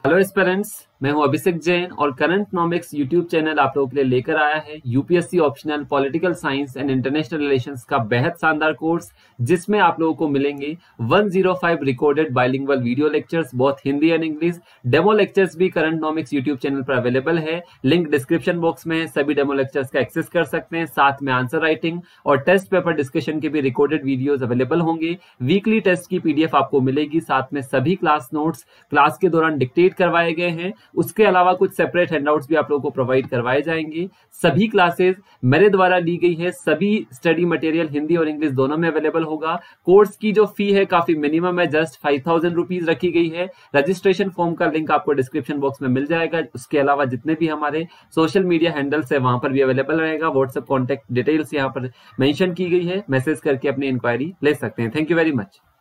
Hello aspirants, मैं हूं अभिषेक जैन और करंट इकोनॉमिक्स यूट्यूब चैनल आप लोगों के लिए लेकर आया है UPSC optional political science and international relations का बेहद शानदार कोर्स, जिसमें आप लोगों को मिलेंगे 105 रिकॉर्डेड बाइलिंगुअल वीडियो लेक्चर्स, बहुत Hindi and English. Demo lectures भी करंट इकोनॉमिक्स यूट्यूब चैनल पर अवेलेबल है, लिंक डिस्क्रिप्शन बॉक्स में है। सभी डेमो लेक्चर्स का एक्सेस कर सकते हैं। साथ में आंसर राइटिंग और टेस्ट पेपर डिस्कशन के भी रिकॉर्डेड वीडियोस अवेलेबल होंगे। वीकली टेस्ट की पीडीएफ आपको मिलेगी, साथ में सभी क्लास नोट्स क्लास के दौरान डिक्टेट करवाए गए हैं। उसके अलावा कुछ सेपरेट हैंडआउट्स भी आप लोगों को प्रोवाइड करवाए जाएंगे। सभी क्लासेस मेरे द्वारा ली गई है। सभी स्टडी मटेरियल हिंदी और इंग्लिश दोनों में अवेलेबल होगा। कोर्स की जो फी है काफी मिनिमम है, जस्ट 5000 रुपीज रखी गई है। रजिस्ट्रेशन फॉर्म का लिंक आपको डिस्क्रिप्शन बॉक्स में मिल जाएगा। उसके अलावा जितने भी हमारे सोशल मीडिया हैंडल्स है वहां पर भी अवेलेबल रहेगा। व्हाट्सएप कॉन्टैक्ट डिटेल्स यहाँ पर मेंशन की गई है, मैसेज करके अपनी इंक्वायरी ले सकते हैं। Thank you very much.